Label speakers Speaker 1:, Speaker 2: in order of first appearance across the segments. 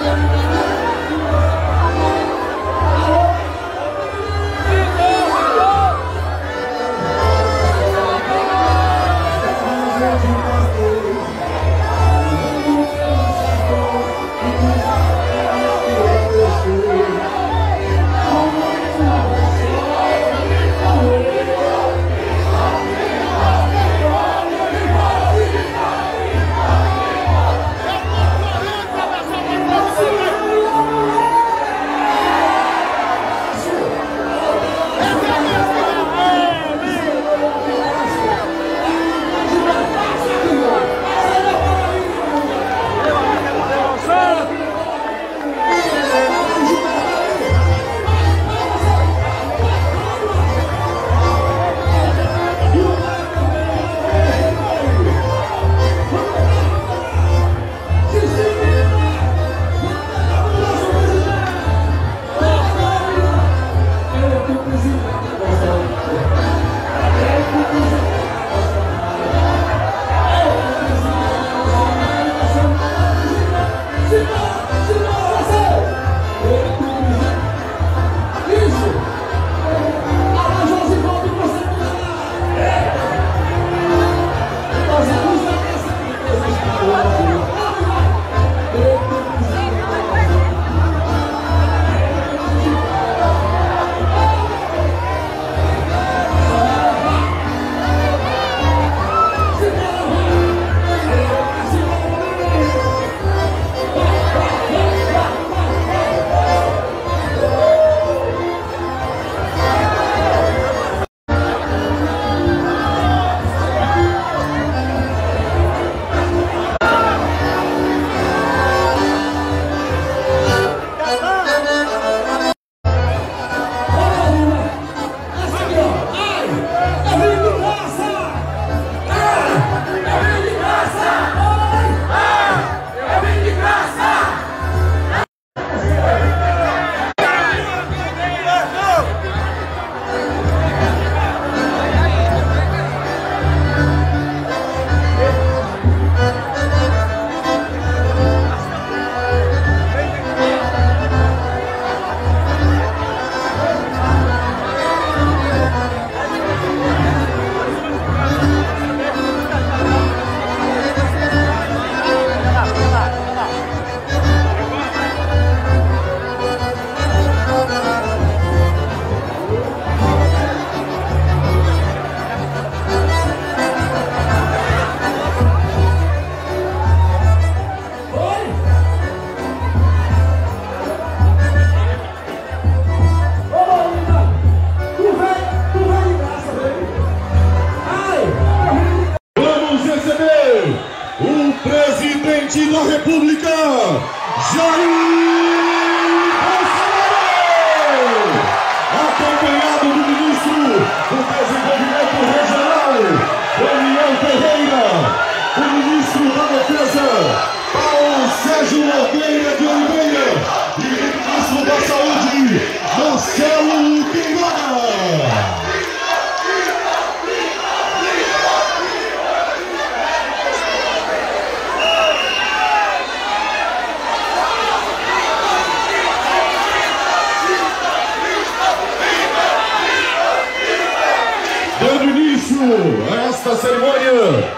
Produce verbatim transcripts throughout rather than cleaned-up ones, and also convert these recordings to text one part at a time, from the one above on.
Speaker 1: Esta cerimônia,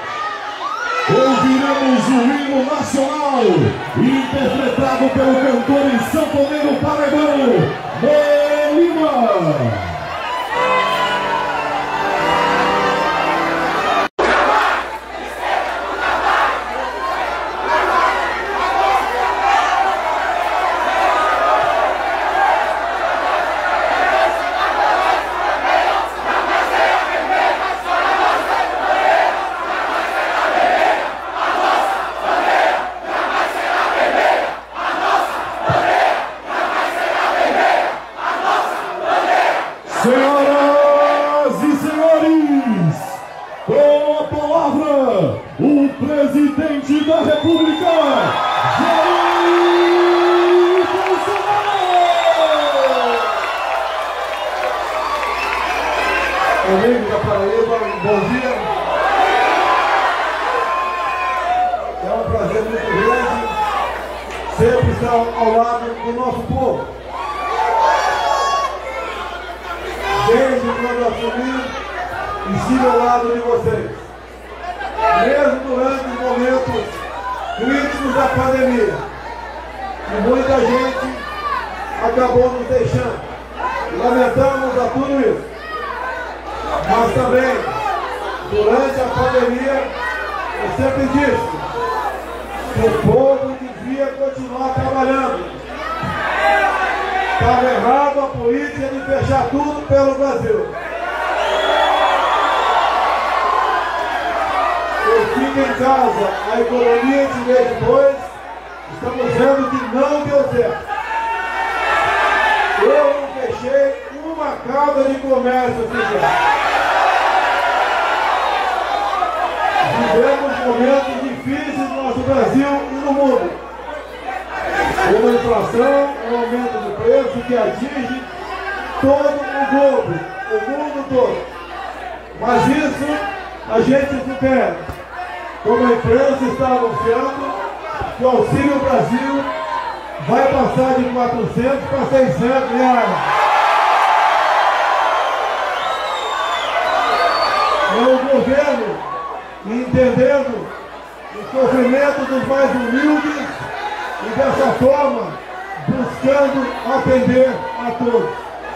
Speaker 1: ouviremos o hino nacional interpretado pelo cantor e sanfoneiro paraibano Molima. Senhoras e senhores, com a palavra, o presidente da República, Jair Bolsonaro! Amigo da Paraíba, bom dia. É um prazer muito grande sempre estar
Speaker 2: ao lado do nosso povo. Desde quando assumi, estive ao lado de vocês. Mesmo durante os momentos críticos da pandemia, que muita gente acabou nos deixando. Lamentamos a tudo isso. Mas também, durante a pandemia, eu sempre disse que o povo devia continuar trabalhando. Estava errado a política de fechar tudo pelo Brasil. Eu fico em casa, a economia de vez depois, estamos vendo que não deu certo. Eu não fechei uma casa de comércio oficial. Vivemos momentos difíceis no nosso Brasil e no mundo. Uma inflação, um aumento de preço que atinge todo o globo, o mundo todo. Mas isso a gente supera. Como a imprensa está anunciando, que o Auxílio Brasil vai passar de quatrocentos para seiscentos reais. É o governo entendendo o sofrimento dos mais humildes e dessa forma buscando atender a todos.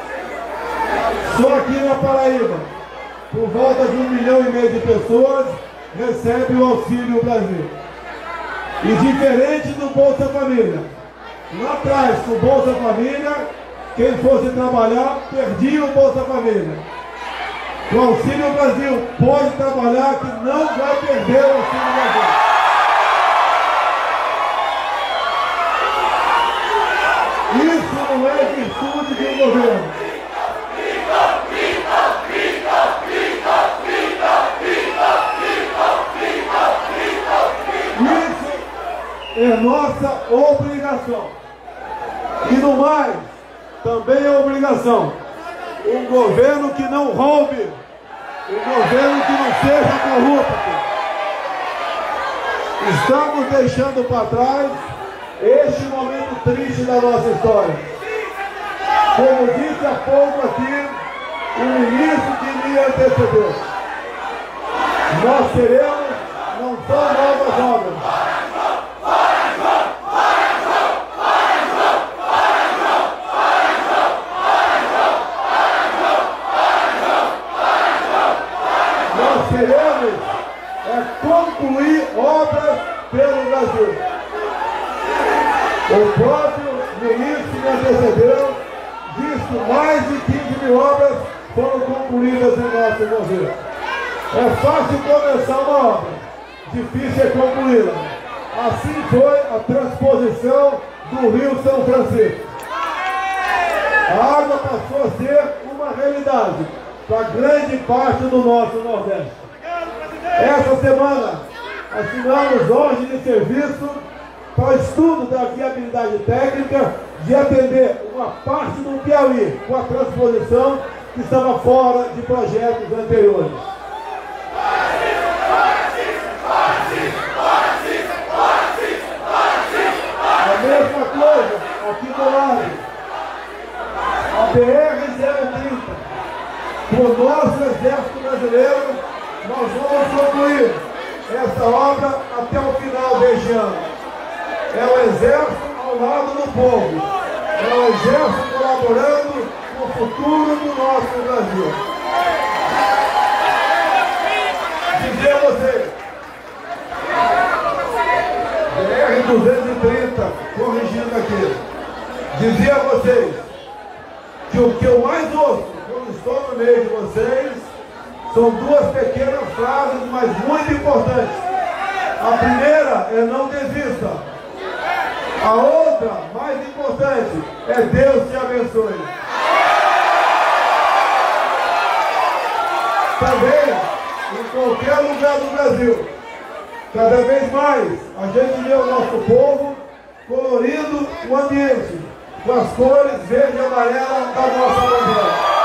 Speaker 2: Só aqui na Paraíba, por volta de um milhão e meio de pessoas recebe o Auxílio Brasil. E diferente do Bolsa Família, lá atrás, com o Bolsa Família, quem fosse trabalhar perdia o Bolsa Família. O Auxílio Brasil pode trabalhar que não vai perder o Auxílio Brasil. Isso não é virtude de um governo. É nossa obrigação. E no mais, também é obrigação. Um governo que não roube, um governo que não seja corrupto. Estamos deixando para trás este momento triste da nossa história. Como disse há pouco aqui, o ministro que me antecedeu. Nós teremos não só novas obras, queremos é concluir obras pelo Brasil. O próprio ministro que me antecedeu disse que mais de quinze mil obras foram concluídas em nosso governo. É fácil começar uma obra, difícil é concluí-la. Assim foi a transposição do Rio São Francisco. A água passou a ser uma realidade para grande parte do nosso Nordeste. Essa semana, assinamos ordem de serviço para o estudo da viabilidade técnica de atender uma parte do Piauí com a transposição que estava fora de projetos anteriores. A mesma coisa aqui do lado. A B R zero trinta. Para o nosso Exército Brasileiro, nós vamos concluir essa obra até o final deste ano. É o Exército ao lado do povo. É o Exército colaborando com o futuro do nosso Brasil. Dizer a vocês, B R duzentos e trinta, corrigindo aqui, dizer a vocês que o que eu mais ouço quando estou no meio de vocês são duas pequenas frases, mas muito importantes. A primeira é não desista. A outra, mais importante, é Deus te abençoe. Também, em qualquer lugar do Brasil, cada vez mais, a gente vê o nosso povo colorindo o ambiente com as cores verde e amarela da nossa bandeira.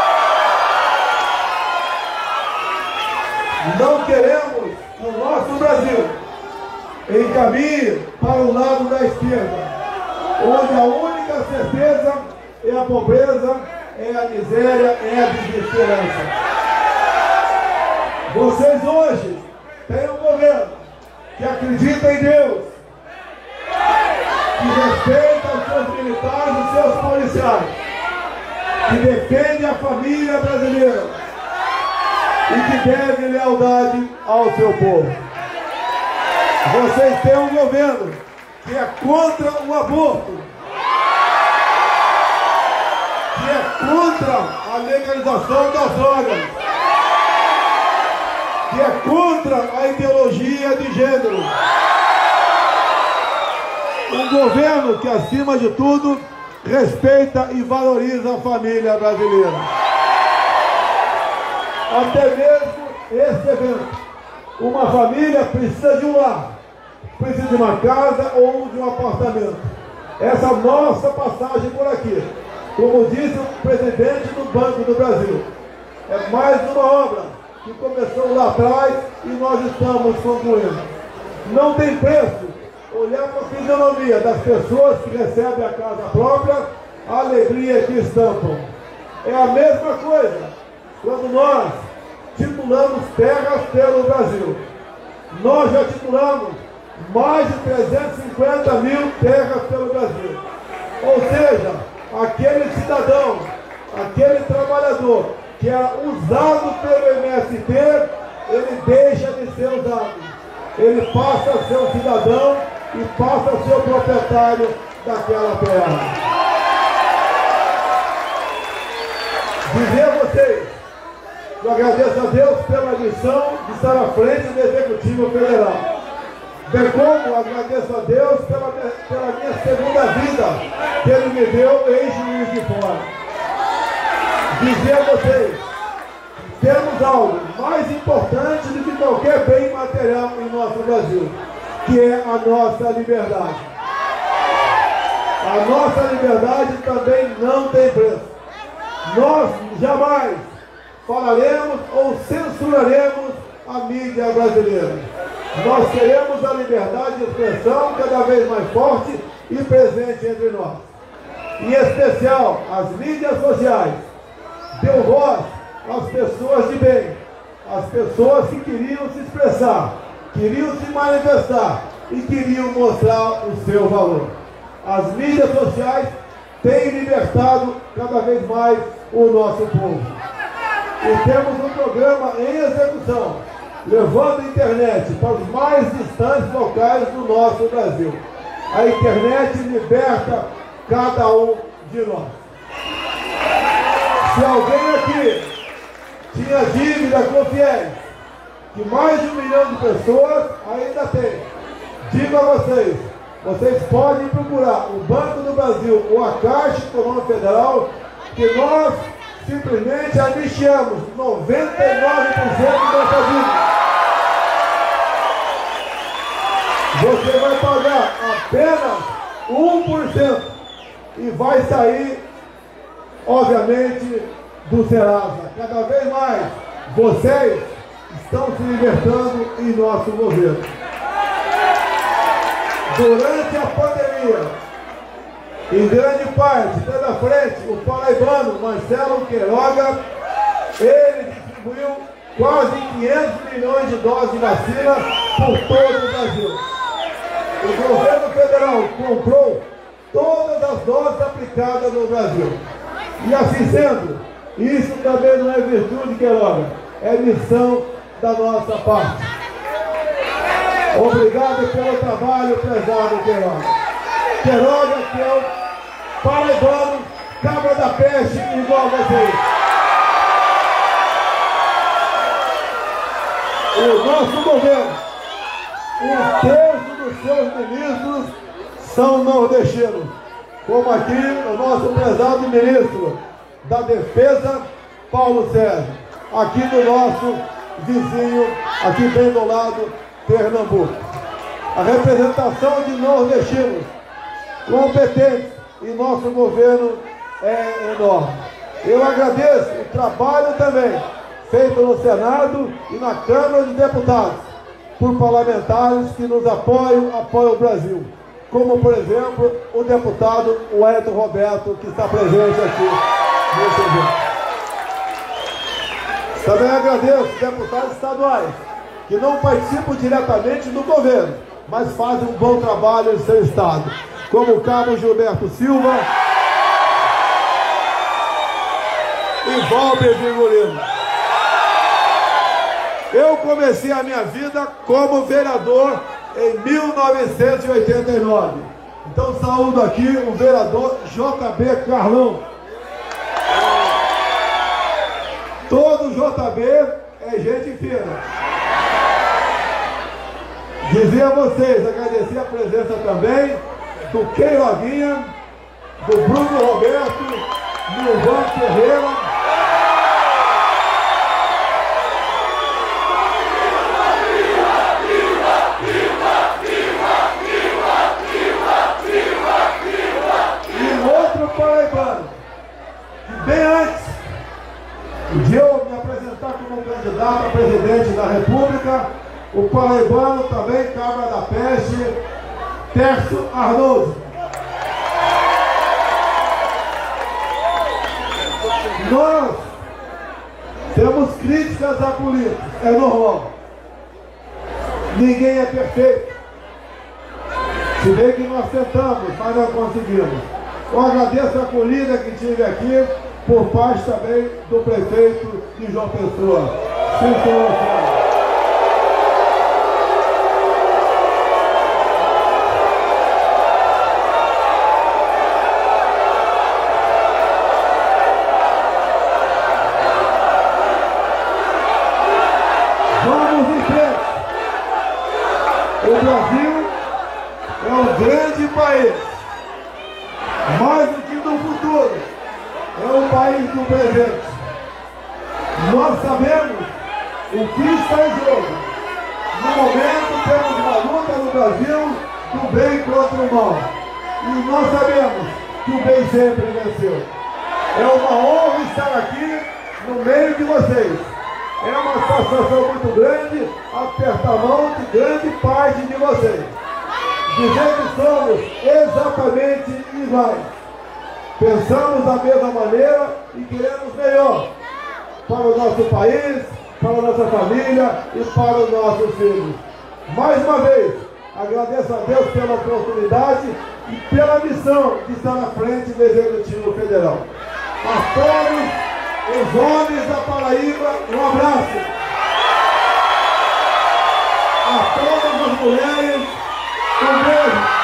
Speaker 2: Não queremos que o nosso Brasil encaminhe para o lado da esquerda. onde a única certeza é a pobreza, é a miséria, é a desesperança. Vocês hoje têm um governo que acredita em Deus, que respeita os seus militares e os seus policiais, que defende a família brasileira e que deve lealdade ao seu povo. Vocês têm um governo que é contra o aborto, que é contra a legalização das drogas, que é contra a ideologia de gênero. Um governo que, acima de tudo, respeita e valoriza a família brasileira. Até mesmo esse evento. Uma família precisa de um lar, precisa de uma casa ou de um apartamento. Essa nossa passagem por aqui, como disse o presidente do Banco do Brasil, é mais uma obra que começou lá atrás e nós estamos concluindo. Não tem preço olhar para a fisionomia das pessoas que recebem a casa própria, a alegria que estampam. É a mesma coisa quando nós titulamos terras pelo Brasil. Nós já titulamos mais de trezentos e cinquenta mil terras pelo Brasil. Ou seja, aquele cidadão, aquele trabalhador que era usado pelo M S T, ele deixa de ser usado. Ele passa a ser um cidadão e passa a ser o proprietário daquela terra. Dizer a vocês, eu agradeço a Deus pela missão de estar à frente do Executivo Federal. Bem como agradeço a Deus pela, pela minha segunda vida, que Ele me deu em Juiz de Fora. Dizer a vocês, temos algo mais importante do que qualquer bem material em nosso Brasil, que é a nossa liberdade. A nossa liberdade também não tem preço. Nós jamais falaremos ou censuraremos a mídia brasileira. Nós queremos a liberdade de expressão cada vez mais forte e presente entre nós. Em especial, as mídias sociais deu voz às pessoas de bem, às pessoas que queriam se expressar, queriam se manifestar e queriam mostrar o seu valor. As mídias sociais têm libertado cada vez mais o nosso povo. E temos um programa em execução, levando a internet para os mais distantes locais do nosso Brasil. A internet liberta cada um de nós. Se alguém aqui tinha dívida com fiéis, que mais de um milhão de pessoas ainda tem, digo a vocês, vocês podem procurar o Banco do Brasil ou a Caixa Econômica Federal, que nós simplesmente anistiamos noventa e nove por cento dessa dívida. Você vai pagar apenas um por cento e vai sair, obviamente, do Serasa. Cada vez mais, vocês estão se libertando em nosso governo. Durante a pandemia, em grande parte, tendo à frente, o paraibano Marcelo Queiroga, ele distribuiu quase quinhentos milhões de doses de vacina por todo o Brasil. O governo federal comprou todas as doses aplicadas no Brasil. E assim sendo, isso também não é virtude, Queiroga, é missão da nossa parte. Obrigado pelo trabalho, prezado Queiroga. Queiroga, que é o paraibano, cabra da peste, igual a vocês. O nosso governo, um terço dos seus ministros são nordestinos, como aqui o nosso prezado ministro da Defesa, Paulo Sérgio, aqui do nosso vizinho, aqui bem do lado, Pernambuco. A representação de nordestinos competentes em nosso governo é enorme. Eu agradeço o trabalho também feito no Senado e na Câmara de Deputados, por parlamentares que nos apoiam, apoiam o Brasil. como, por exemplo, o deputado Wellington Roberto, que está presente aqui nesse evento. Também agradeço deputados estaduais, que não participam diretamente do governo, mas fazem um bom trabalho em seu estado, como o cabo Gilberto Silva e Valber Vigorino. Eu comecei a minha vida como vereador em mil novecentos e oitenta e nove. Então saúdo aqui o vereador J B Carlão. Todo J B é gente fina. Dizer a vocês, agradecer a presença também do Queiroguinha, do Bruno Roberto, do João Ferreira. Bem antes de eu me apresentar como candidato a presidente da República, o paraibano também, Cabra da Peste, Tércio Arnoldo. Nós temos críticas à política, é normal. Ninguém é perfeito. Se bem que nós tentamos, mas não conseguimos. Eu agradeço a acolhida que tive aqui, por parte também do prefeito de João Pessoa. Sim, senhor. Vamos em frente. O Brasil é um grande país, mais do que no futuro. É o país do presente. Nós sabemos o que está em jogo. No momento temos uma luta no Brasil do bem contra o mal. E nós sabemos que o bem sempre venceu. É uma honra estar aqui no meio de vocês. É uma satisfação muito grande apertar a mão de grande parte de vocês. Dizer que somos exatamente iguais. Pensamos da mesma maneira e queremos melhor para o nosso país, para a nossa família e para os nossos filhos. Mais uma vez, agradeço a Deus pela oportunidade e pela missão de estar à frente do Executivo Federal. A todos os homens da Paraíba, um abraço. A todas as mulheres, um beijo.